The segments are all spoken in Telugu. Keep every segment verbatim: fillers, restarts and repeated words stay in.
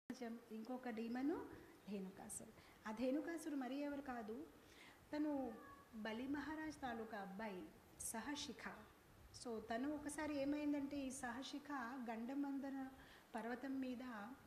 ఇంకొక డీమను ధేనుకాసురు. ఆ ధేనుకాసురు మరి ఎవరు కాదు, తను బలి మహారాజ్ తాలూకా అబ్బాయి సహశిఖ. సో తను ఒకసారి ఏమైందంటే, ఈ సహశిఖ గండమందన పర్వతం మీద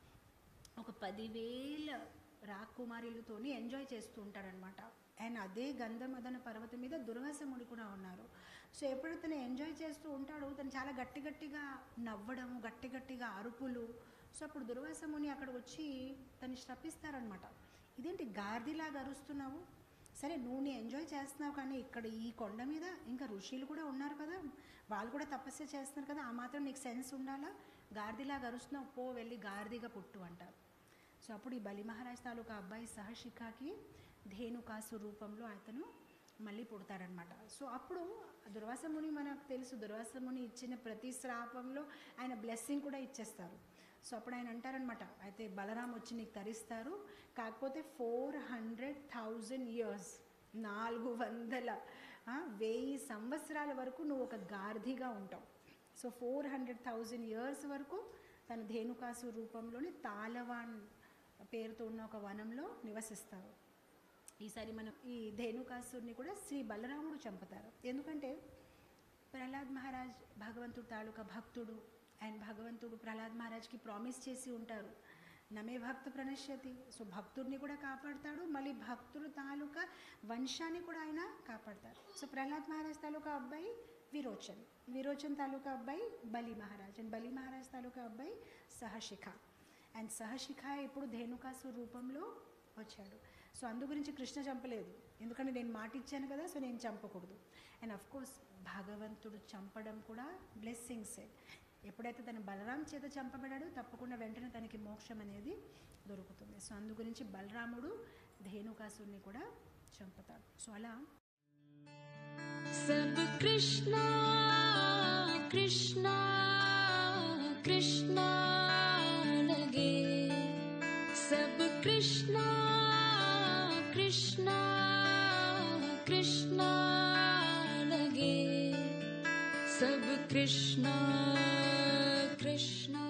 ఒక పదివేల రాకుమారులతోని ఎంజాయ్ చేస్తూ ఉంటారనమాట. అండ్ అదే గంధమదన పర్వతం మీద దుర్వాసముని కూడా ఉన్నారు. సో ఎప్పుడైతే తను ఎంజాయ్ చేస్తూ ఉంటాడో, తను చాలా గట్టి గట్టిగా నవ్వడము, గట్టి గట్టిగా అరుపులు. సో అప్పుడు దుర్వాసముని అక్కడ వచ్చి తను శపిస్తారనమాట. ఇదేంటి గార్దిలాగా అరుస్తున్నావు, సరే నువ్వు నీ ఎంజాయ్ చేస్తున్నావు, కానీ ఇక్కడ ఈ కొండ మీద ఇంకా ఋషులు కూడా ఉన్నారు కదా, వాళ్ళు కూడా తపస్సు చేస్తున్నారు కదా, ఆ మాత్రం నీకు సెన్స్ ఉండాలా, గార్దిలాగా అరుస్తున్నావు, పో వెళ్ళి గార్దిగా పుట్టు అంటారు. సో అప్పుడు ఈ బలి మహారాజ్ తాలూకా అబ్బాయి సహశిఖకి ధేనుకాసు రూపంలో అతను మళ్ళీ పుడతాడనమాట. సో అప్పుడు దుర్వాసముని, మనకు తెలుసు దుర్వాసముని ఇచ్చిన ప్రతి శ్రాపంలో ఆయన బ్లెస్సింగ్ కూడా ఇచ్చేస్తారు. సో అప్పుడు ఆయన అంటారనమాట, అయితే బలరాం వచ్చి నీకు తరిస్తారు, కాకపోతే ఫోర్ హండ్రెడ్ థౌజండ్ ఇయర్స్ నాలుగు వందల వెయ్యి సంవత్సరాల వరకు నువ్వు ఒక గార్ధిగా ఉంటావు. So four hundred thousand years వరకు తన ధేనుకాసు రూపంలోని తాళవాన్ పేరుతో ఉన్న ఒక వనంలో నివసిస్తారు. ఈసారి మనం ఈ ధేనుకాసుని కూడా శ్రీ బలరాముడు చంపుతారు. ఎందుకంటే ప్రహ్లాద్ మహారాజ్ భగవంతుడు తాలూకా భక్తుడు, అండ్ భగవంతుడు ప్రహ్లాద్ మహారాజ్కి ప్రామిస్ చేసి ఉంటారు, నమే భక్త ప్రణశ్యతి. సో భక్తుడిని కూడా కాపాడతాడు, మళ్ళీ భక్తుడు తాలూకా వంశాన్ని కూడా ఆయన కాపాడతారు. సో ప్రహ్లాద్ మహారాజ్ తాలూకా అబ్బాయి విరోచన్, విరోచన్ తాలూకా అబ్బాయి బలి మహారాజ్, అండ్ బలి మహారాజ్ తాలూకా అబ్బాయి సహశిఖ. అండ్ సహశిఖ ఇప్పుడు ధేనుకాసు రూపంలో వచ్చాడు. సో అందు గురించి కృష్ణ చంపలేదు, ఎందుకంటే నేను మాట ఇచ్చాను కదా, సో నేను చంపకూడదు. అండ్ అఫ్ కోర్స్ భగవంతుడు చంపడం కూడా బ్లెస్సింగ్సే. ఎప్పుడైతే తన బలరాం చేత చంపబడాడో తప్పకుండా వెంటనే తనకి మోక్షం అనేది దొరుకుతుంది. సో అందు గురించి బలరాముడు ధేనుకాసుని కూడా చంపుతాడు. సో అలా सब कृष्णा कृष्णा कृष्णा लगे, सब कृष्णा कृष्णा कृष्णा लगे, सब कृष्णा कृष्णा